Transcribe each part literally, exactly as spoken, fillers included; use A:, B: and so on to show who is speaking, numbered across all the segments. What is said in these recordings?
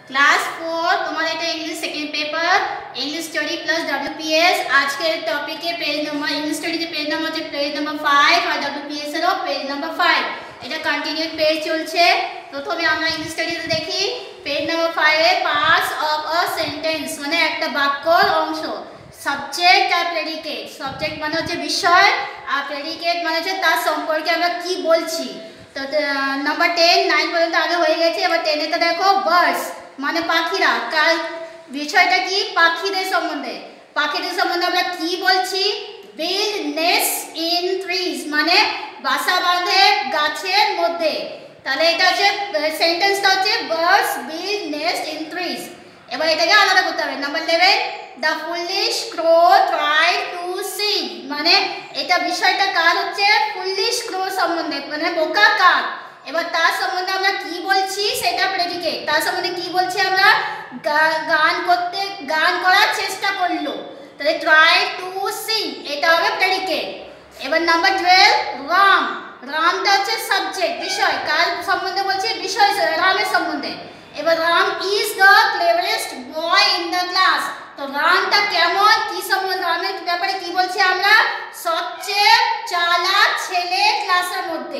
A: Class four তোমার এটা English second paper English study plus WPS. আজকের টপিকে পেজ নাম্বার ইংলিশ স্টাডিতে পেজ নাম্বার হচ্ছে পেজ নাম্বার ফাইভ আর ডব্লিউপিএস এরও পেজ নাম্বার ফাইভ। এটা কন্টিনিউ পেজ চলছে। প্রথমে আমরা ইংলিশ স্টাডিতে দেখি পেজ নাম্বার ফাইভে পার্টস অফ আ সেন্টেন্স মানে একটা বাক্যর অংশ। সাবজেক্ট আর প্রেডিকেট, সাবজেক্ট মানে হচ্ছে বিষয় আর প্রেডিকেট মানে হচ্ছে তার সম্পর্কে আমরা কি বলছি। তো নাম্বার টেন নাইন পর্যন্ত আগে হয়ে গেছে। এবার টেনেতে দেখো বার্ডস মানে পাখিরা। কাল বিষয়টা কি? পাখিদের সম্বন্ধে। পাখিদের সম্বন্ধে আমরা কি বলছি? বিল্ড নেস্ট ইন ট্রিজ মানে বাসা বাঁধে গাছের মধ্যে। তাহলে এটা হচ্ছে সেন্টেন্সটা হচ্ছে birds build nest in trees. এবার এটাকে আলাদা করতে হবে। Number eleven the foolish crow try to sing মানে এটা বিষয়টা কার হচ্ছে? ফুলিশ ক্রো সম্বন্ধে মানে বোকা কাক। এবার তার সম্বন্ধে আমরা কি বলছি সেটা প্রেডিকেট। তার সম্বন্ধে কি বলছি আমরা? গান করতে গান করার চেষ্টা করলো, তাহলে ট্রাই টু সিং এটা হবে প্রেডিকেট। এবার নাম্বার টুয়েলভ রাম, রামটা হচ্ছে সাবজেক্ট বিষয়। কার সম্বন্ধে বলছি? বিষয় রামের সম্বন্ধে। এবার Ram is the cleverest boy in the class. তো রামটা কেমন, কি সম্বন্ধে, রামের ব্যাপারে কি বলছি আমরা? সবচেয়ে চালাক ছেলে ক্লাসের মধ্যে।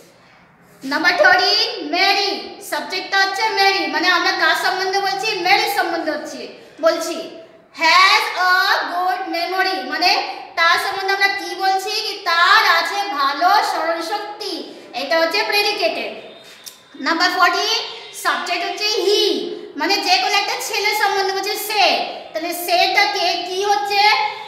A: নাম্বার থার্টিন মেরি, সাবজেক্টটা হচ্ছে মেরি মানে আমরা কার সম্বন্ধে বলছি? মেরির সম্বন্ধে হচ্ছে বলছি। হ্যাজ আ গুড মেমোরি মানে তার সম্বন্ধে আমরা কি বলছি? কি তার আছে ভালো স্মরণ শক্তি। এটা হচ্ছে প্রেডিকেটেড। নাম্বার ফোরটিন সাবজেক্ট হচ্ছে হি মানে যে কোনো একটা ছেলের সম্বন্ধে বলছে সে। তাহলে সেটাকে কি হচ্ছে?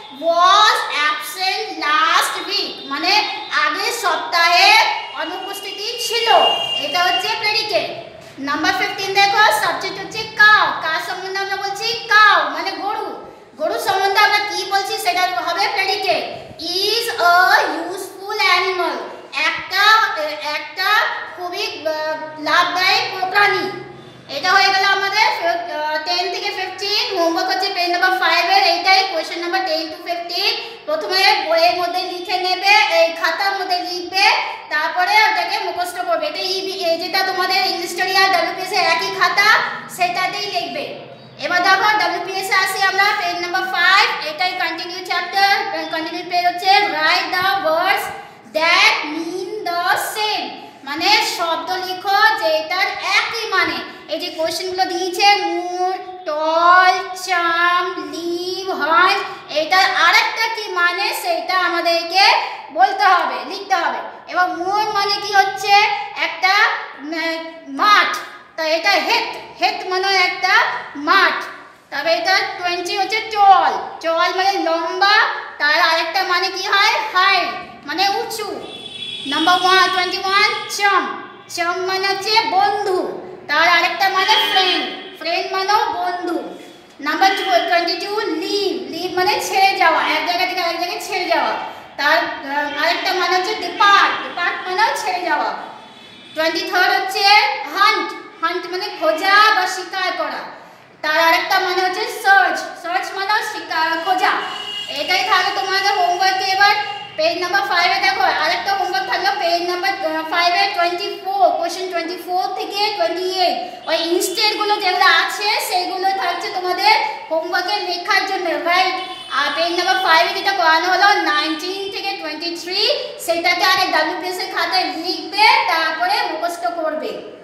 A: was absent last week মানে আগের সপ্তাহে অনুপস্থিতি ছিল। এটা হচ্ছে প্রেডিকেট। নাম্বার ফিফটিন দেখো সাবজেক্ট হচ্ছে কাউ। কার সম্বন্ধে আমরা বলছি? কাউ মানে গরু। গরু সম্বন্ধে আমরা কি বলছি সেটা হবে predicate. Is a useful animal একটা একটা খুবই লাভদায়ক প্রাণী। এটা হয়ে গেল আমাদের টেন থেকে ফিফটিন। হোমওয়ার্ক হচ্ছে পেজ নাম্বার ফাইভের এইটাই question number ten to fifteen. প্রথমে বইয়ের মধ্যে লিখে নেবে, এই খাতার মধ্যে লিখবে, তারপরে ওটাকে মুখস্থ করবে। এটা যেটা তোমাদের ইংলিশ স্টাডি আর ডব্লিউপিএস এর একই খাতা সেটাতেই লিখবে। এবার দেখো ডব্লিউপিএস এ আসি আমরা পেজ নাম্বার ফাইভ। এটাই কন্টিনিউ চ্যাপ্টার। কন্টিনিউ পেজ হচ্ছে write the words that mean the same মানে শব্দ লিখো যেটার একই মানে। এই যে কোশ্চেনগুলো দিয়েছে মুর, টল, চাম, লিভ, হান্ট এটার আরেকটা কি মানে সেটা আমাদেরকে বলতে হবে, লিখতে হবে। এবার মুর মানে কি হচ্ছে? একটা মাঠ। তো এটা হেট, হেট মানে একটা মাঠ। তবে এটা টোয়েন্টি হচ্ছে টল, টল মানে লম্বা। তার আরেকটা মানে কি হয়? হাইট মানে উঁচু। নাম্বার ওয়ান টোয়েন্টি ওয়ান চম, চম মানে হচ্ছে বন্ধু। তার আরেকটা মানে ফ্রেন্ড, ফ্রেন্ড মানেও বন্ধু। Number two twenty two leave, leave মানে ছেড়ে যাওয়া, এক জায়গা থেকে আরেক জায়গায় ছেড়ে যাওয়া। তার আরেকটা মানে হচ্ছে ডিপার্ট, ডিপার্ট মানেও ছেড়ে যাওয়া। টোয়েন্টি থার্ড হচ্ছে হান্ট, হান্ট মানে খোঁজা বা শিকার করা। তার আরেকটা মানে হচ্ছে সার্চ, সার্চ মানেও শিকার খোঁজা। এটাই থাকলো তোমাদের হোমওয়ার্কে। এবার পেজ নাম্বার ফাইভে দেখো আরেকটা হোমওয়ার্ক থাকলো পেজ নাম্বার ফাইভে twenty four question twenty four থেকে টোয়েন্টি এইট। ওই ইনস্টেটগুলো যেগুলো আছে সেইগুলো থাকছে তোমাদের হোমওয়ার্কে লেখার জন্য, রাইট। আর পেজ নাম্বার ফাইভে যেটা করানো হলো নাইনটিন থেকে টোয়েন্টি থ্রি সেটাকে আগে ডব্লিউপিএস এর খাতায় লিখবে, তারপরে মুখস্থ করবে।